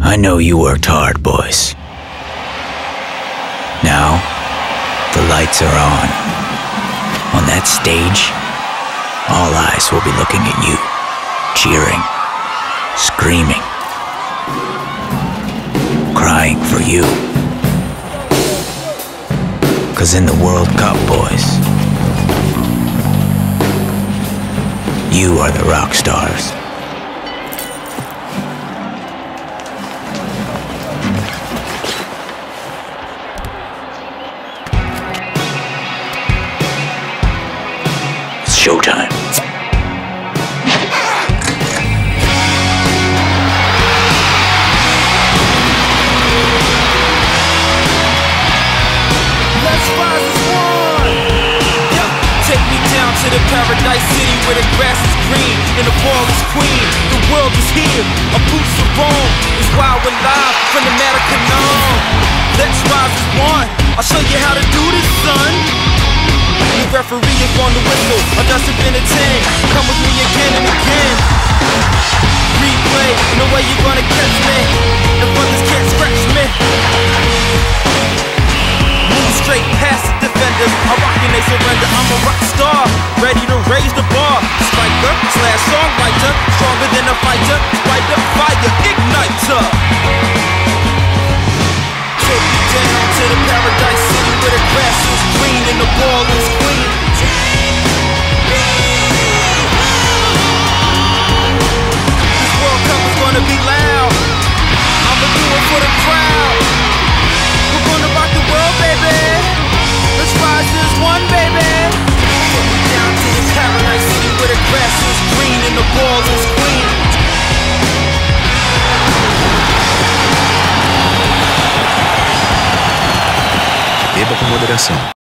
I know you worked hard, boys. Now, the lights are on. On that stage, all eyes will be looking at you, cheering, screaming, crying for you. 'Cause in the World Cup, boys, you are the rock stars. It's showtime. To the paradise city where the grass is green and the ball is queen. The world is here, a boots of Rome is wild we're live from the Maracanã. Let's rise as one. I'll show you how to do this, son. The referee is on the whistle. I just have been a 10. Come with me again and again. Replay, no way you're gonna catch me. The brothers can't scratch me. Move straight past the defenders. I rock and they surrender. I'm a rock star, ready to raise the bar. Striker, slash songwriter, stronger than a fighter. Light up fire, igniter. Take me down to the paradise city where the grass is green and the ball is clean. This World Cup is gonna be loud. I'ma do it for the crowd. We're gonna rock the world, baby. Let's rise as one, baby. Take me down to the paradise city where the grass is green and the ball is clean. Beba com moderação.